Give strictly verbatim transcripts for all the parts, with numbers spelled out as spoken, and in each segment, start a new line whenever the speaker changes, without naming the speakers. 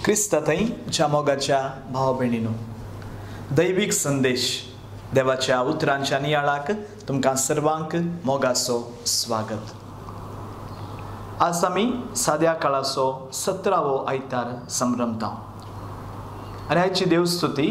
क्रिस्तांतय ज्या मोगाच्या भाव भयणीनो, दैवीक संदेश देवाच्या उतरांच्या नियाळाक तुमकां सर्वांक मोगाचो स्वागत। आज आमी साद्या काळाचो सतरावो आयतार संभ्रमता आनी आयची देवस्तुती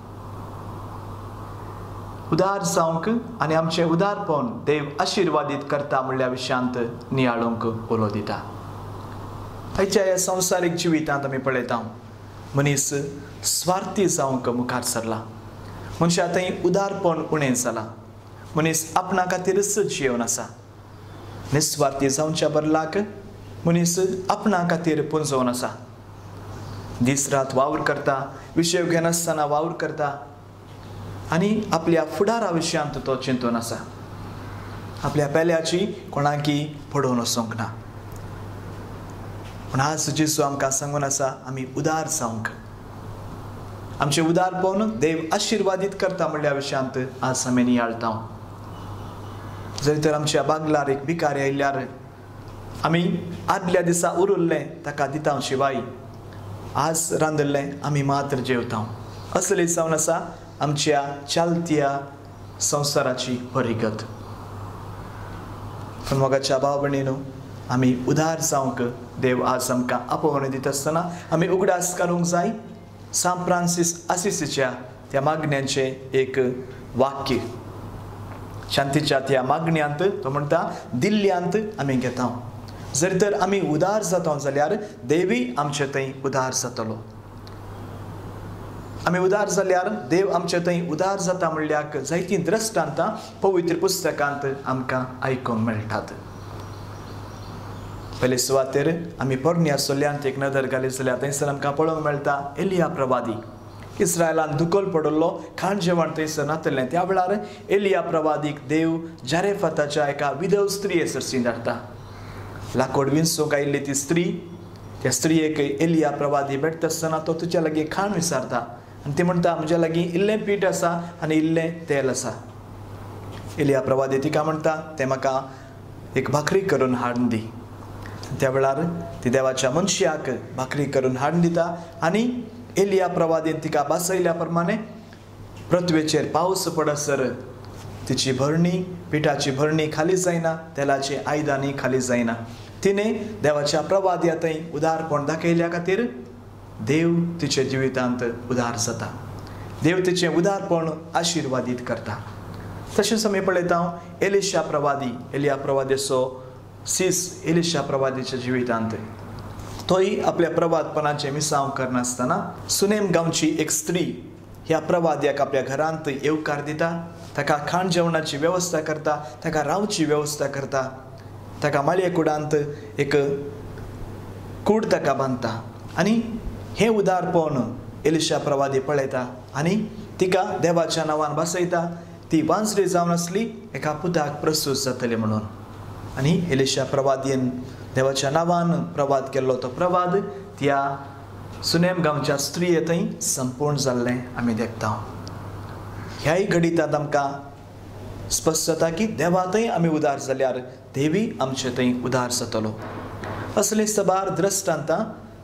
उदार जावंक आनी आमचे उदारपण देव आशिर्वादीत करता म्हणल्या विशयांत नियाळूंक उलो दिता। आयच्या ह्या संवसारीक जिवितांत आमी पळयता मनीस स्वार्थी जावंक मुखार सरला। मनशा थंय उदारपण उणें जाला। मनीस आपणा खातीरच जिवन आसा। निस्वार्थी जावच्या बदलाक मनीस आपणा खातीर पुंजोवन आसा। दीस रात वावर करता, विशय घेनासतना वावर करता आनी आपल्या फुडारा विशयांत तो चिंतून आसा। आपल्या पेल्याची कोणाकी पडोवन वचोंक ना। पण आज जेजू आमकां सांगून आसा आमी उदार जावंक। आमचे उदारपण देव आशिर्वादीत करता म्हणल्या विशयांत आज आमी नियाळटा। जरी तर आमच्या बागलार एक भिकारी आयल्यार आमी आदल्या दिसा उरिल्लें ताका दिता शिवाय आज रांदल्लें आमी मात्र जेवता। असली जावन आसा आमच्या चालत्या संवसाराची परिगत। पण मोगाच्या भाव भयणीनो, आमी उदार जावंक देव आज आमकां आपोवणी दिता आसतना आमी उगडास करूंक जाय सांत फ्रांसीस असिसीच्या त्या मागण्यांचे एक वाक्य। शांतीच्या त्या मागण्यांत तो म्हणटा, दिल्ल्यांत आमी घेता। जरी तर आमी उदार जाता जाल्यार देवी आमचे थंय उदार जातलो। आमी उदार जाल्यार देव आमचे थंय उदार जाता म्हणल्याक जायतीं दृश्टांतां पवित्र पुस्तकांत आमकां आयकूंक मेळटात। पयले सुवातेर आमी पोरन्या सोल्यांत एक नदर घाली जाल्यार थंयसर आमकां पळोवंक मेळटा एलिया प्रवादी। इस्रायलान दुखोल पडलो, खाण जेवण थंयसर नातलें। त्या वेळार एलिया प्रवादीक देव जारेफाताच्या एका विधव स्त्रिये सरसी धाडटा। लाकूड विंचूंक आयिल्ली ती स्त्री, त्या स्त्रियेक एलिया प्रवादी भेटता आसतना तो तुज्या लागीं खाण विचारता आनी ती म्हणटा, म्हज्या लागीं इल्लें पीठ आसा आनी इल्लें तेल आसा। एलिया प्रवादी तिका म्हणटा, तें म्हाका एक भाकरी करून हाडून दी। त्या वेळार ती देवाच्या मनशाक भाकरी करून हाडून दिता आनी एलिया प्रवादीन तिका बासयल्या प्रमाणे पृथ्वेचेर पावस पडसर तिची भरणी, पिठाची भरणी खाली जायना, तेलाची आयदानी खाली जायना। तिने देवाच्या प्रवाद्या थंय उदारपण दाखयल्या खातीर देव तिचे जिवितांत उदार जाता। देव तिचे उदारपण आशिर्वादीत करता। तशेंच आमी पळयता एलिशा प्रवादी, एलिया प्रवादेचो सीस एलिशा प्रवादीच्या जिवितांत तोय आपल्या प्रवादपणाचे मिसांव करनासतना सुनेम गांवची एक स्त्री ह्या प्रवाद्याक आपल्या घरांत येवकार दिता, ताका खाण जेवणाची वेवस्था करता, ताका रावची वेवस्था करता, ताका माळये कुडांत एक कूड ताका बांदता आनी हें उदारपण एलिशा प्रवादी पळयता आनी तिका देवाच्या नांवान बसयता। ती वांसरी जावन आसली एका पुताक प्रसूत जातले म्हणून। आनी एलिशा प्रवादीन देवाच्या नांवान प्रवाद केल्लो तो प्रवाद त्या सुनेम गांवच्या स्त्रिये थंय संपूर्ण जाल्लें आमी देखता। ह्याय घडींत आमकां स्पश्ट जाता की देवा थंय आमी उदार जाल्यार देवी आमचे थंय उदार जातलो। असली सबार दृश्टांतां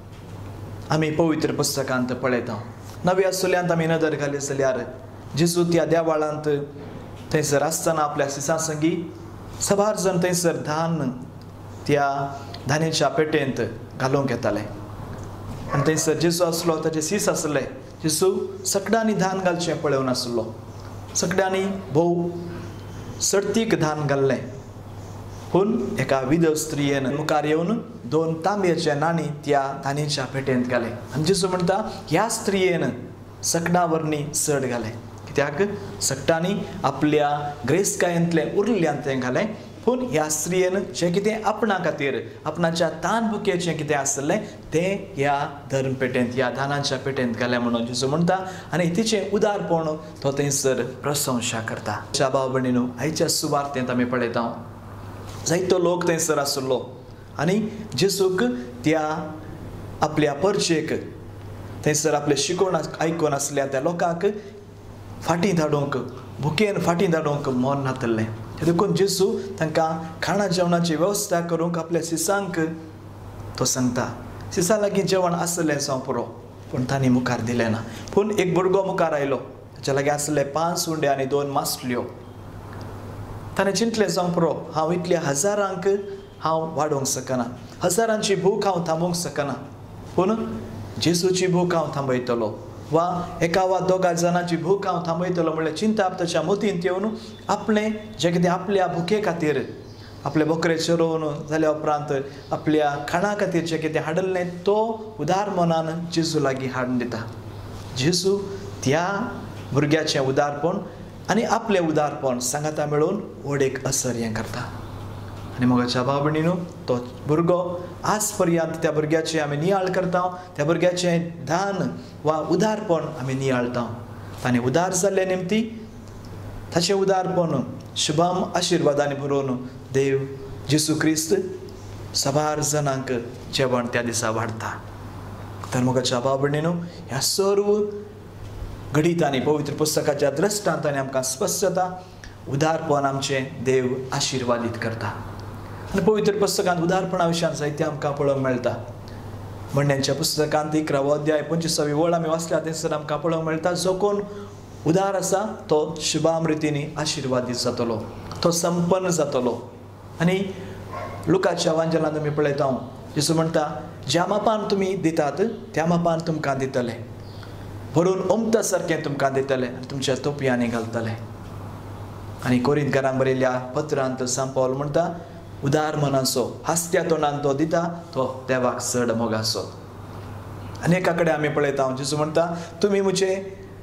आमी पवित्र पुस्तकांत पळयता। नव्या सोल्यांत आमी नदर घाली जाल्यार जेजू त्या देवाळांत थंयसर आसतना आपल्या सिसां संगी सबार जण थंयसर धान त्या धान्याच्या पेटेंत घालूंक येताले आनी थंयसर जेजू आसलो, ताचे सीस आसले। जेजू सकड्यांनी धान घालचें पळोवन आसलो। सकड्यांनी भोव सर्तीक धान घाल्लें, पूण एका विधव स्त्रियेन मुखार येवन दोन तांब्याचे नाणी त्या धान्याच्या पेटेंत घाले आनी जेजू म्हणटा, ह्या स्त्रियेन सकडां वरणी चड घालें, कित्याक सकटांनी आपल्या ग्रेसकायेंतलें उरिल्ल्यान तें घालें, पूण ह्या स्त्रियेन जें कितें आपणा खातीर आपणाच्या तान भुकेचें कितें आसलें तें ह्या धर्म पेटेंत, ह्या धानाच्या पेटेंत घालें म्हणून जेजू म्हणटा आनी तिचें उदारपण तो थंयसर प्रशंसा करता। च्या भाव भयणीनो, आयच्या सुवार्तेंत आमी पळयता जायतो लोक थंयसर आसलो आनी जेजूक त्या आपल्या परचेक थंयसर आपलें शिकोवन आयकून आसल्या त्या लोकांक फाटीं धाडूंक, भुकेन फाटीं धाडूंक मन नातलें। देखून जेजू तांकां खाणा जेवणाची वेवस्था करूंक आपल्या सिसांक तो सांगता। सिसा लागीं जेवण आसलें जावं पुरो, पूण तांणी मुखार दिलें ना. पूण एक भुरगो मुखार आयलो, ताच्या लागीं आसले पांच सुंडे आनी दोन मासल्यो. ताणें चिंतलें जावं पुरो, हांव इतल्या हजारांक हांव वाडोवंक शकना, हजारांची भूक हांव थांबोवंक शकना, पूण जेजूची भूक हांव थांबयतलो, वा एका वा दोगा जाणांची भूक हांव थांबयतलो म्हणल्यार चिंता ताच्या मतींत येवन आपलें जें कितें आपल्या भुके खातीर, आपले बोकरे चरोवन जाल्या उपरांत आपल्या खाणा खातीर जें कितें हाडलें तो उदार मनान जेजू लागीं हाडून दिता. जेजू त्या भुरग्याचें उदारपण आनी आपलें उदारपण सांगाता मेळून व्हड एक असर हें करता. आनी मोगाच्या भाव भयणीनो, तो भुरगो आज पर्यंत त्या भुरग्याचें आमी नियाळ करता, त्या भुरग्याचें दान वा उदारपण आमी नियाळटा. ताणें उदार जाल्ले निमती ताचें उदारपण शुभम आशिर्वादांनी भरून देव जेजू क्रिस्त सबार जणांक जेवण त्या दिसा वाडटा. तर मोगाच्या भाव भयणीनो, ह्या सर्व घडितांनी पवित्र पुस्तकाच्या दृश्टांतांनी आमकां स्पश्ट जाता उदारपण आमचें देव आशिर्वादीत करता. आनी पवित्र पुस्तकांत उदारपणा विशयान जायतें आमकां पळोवंक मेळटा. म्हणण्याच्या पुस्तकांत इकरावो अध्याय पंचवीसावी वळ आमी वाचल्या थंयसर आमकां पळोवंक मेळटा, जो कोण उदार आसा तो शुभाम रितीनी आशिर्वादीत जातलो, तो संपन्न जातलो. आनी लुकाच्या वांजलांत आमी पळयता जेजू म्हणटा, ज्या मापान तुमी दितात त्या मापान तुमकां दितले, भरून उमता सारकें तुमकां दितले आनी तुमच्या तोपयांनी घालतले. आनी कोरिंथकारांक बरयल्ल्या पत्रांत सांत पौल म्हणटा, उदार मनाचो हास्या तोंडान तो दिता तो देवाक चड मोगाचो. आनी एका कडेन आमी पळयता जेजू म्हणटा, तुमी म्हजे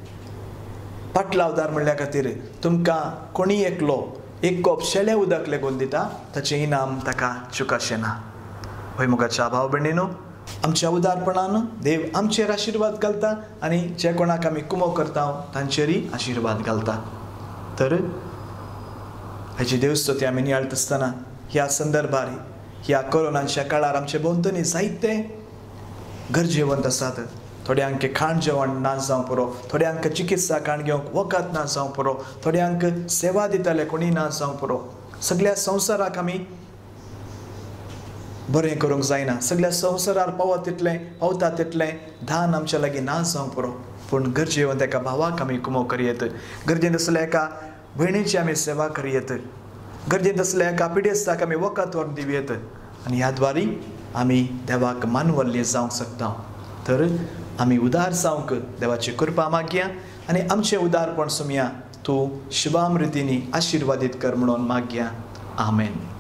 पाटला उदार म्हणल्या खातीर तुमकां कोणी एकलो एक कोप शेळें उदक लेगून दिता, ताचें इनाम ताका चुकाशें ना. हय मोगाच्या भाव भयणीनो, आमच्या उदारपणान देव आमचेर आशिर्वाद घालता आनी जे कोणाक आमी कुमो करता तांचेरय आशिर्वाद घालता. तर हेची देवस्तुती आमी नियाळटा आसतना ह्या संदर्भार ह्या कोरोनाच्या काळार आमचे भोंवतणी जायते गरजेवंत आसात. थोड्यांक खाण जेवण ना जावं पुरो, थोड्यांक चिकित्सा खाण घेवंक वखद ना जावं पुरो, थोड्यांक सेवा दिताले कोणी ना जावं पुरो. सगळ्या संवसाराक आमी बरें करूंक जायना, सगळ्या संवसारार पावत तितलें पावता तितलें दान आमच्या लागीं ना जावं पुरो, पूण गरजेवंत एका भावाक आमी कुमो करयेत, गरजेंत आसल्या एका भयणीची आमी सेवा करयेत, गरजेंत आसल्या एका पिडेस्ताक आमी वखद व्हरून दिवयेत आनी ह्या द्वारी आमी देवाक मानवल्ली जावंक शकता. तर आमी उदार जावंक देवाची कृपा मागया आनी आमचें उदारपण सुमया तूं शुभाम रितीनी आशिर्वादीत कर म्हणून मागया. आमेन.